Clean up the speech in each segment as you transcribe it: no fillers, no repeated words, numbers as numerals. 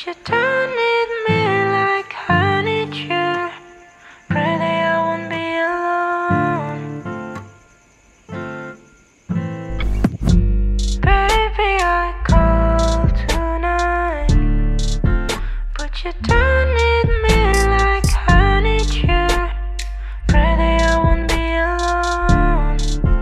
But you don't need me like I need you. Pretty, I won't be alone. Baby, I called tonight, but you don't need me like I need you. Pretty, I won't be alone.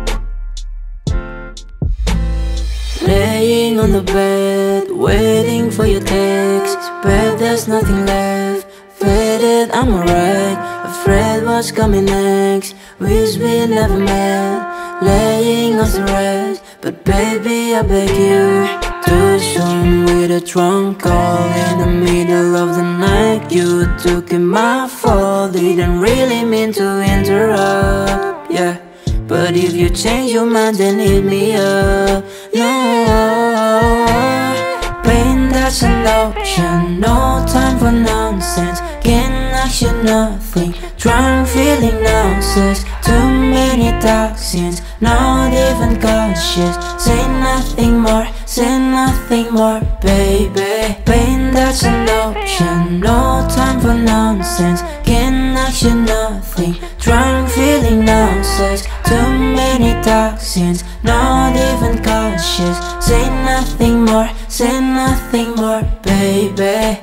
Laying on the bed, waiting for your text. Babe, there's nothing left. Faded, I'm alright. Afraid what's coming next. Wish we never met. Laying on the rest, but baby, I beg you. Too soon with a drunk call in the middle of the night. You took it, my fault. Didn't really mean to interrupt, yeah. But if you change your mind, then hit me up. No, pain, that's an option. No time for nonsense. Can't ask you nothing. Drunk, feeling nauseous. Too many toxins. Not even conscious. Say nothing more, say nothing more, baby. Pain, that's an option. No time for nonsense. Can't ask you nothing. Drunk, feeling nauseous. Too many toxins. Not even conscious. Say nothing more, say nothing more, baby.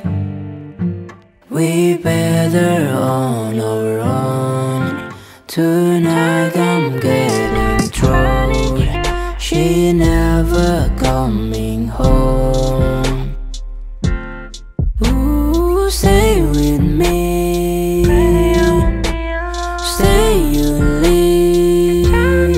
We better on our own. Tonight I'm getting thrown. She never coming home. Ooh, stay with me. Stay, you leave.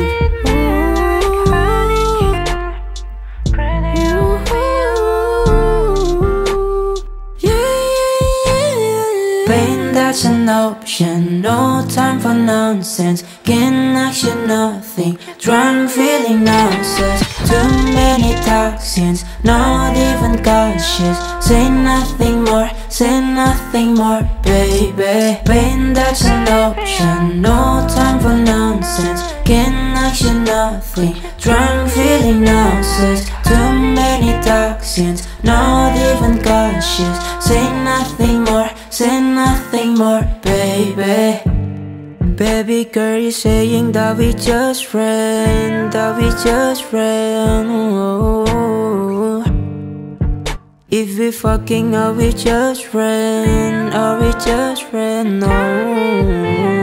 Pain, that's an option. No time for nonsense. Can't ask you nothing. Drunk, feeling nauseous. Too many toxins. Not even conscious. Say nothing more, say nothing more, baby. Pain, that's an option. No time for nonsense. Can't ask you nothing. Drunk, feeling nauseous. Too many toxins. Not even conscious. Say nothing more, say nothing more, baby. Baby girl, you're saying that we just friends, that we just friends. Oh. If we fucking, are we just friends? Are we just friends? No.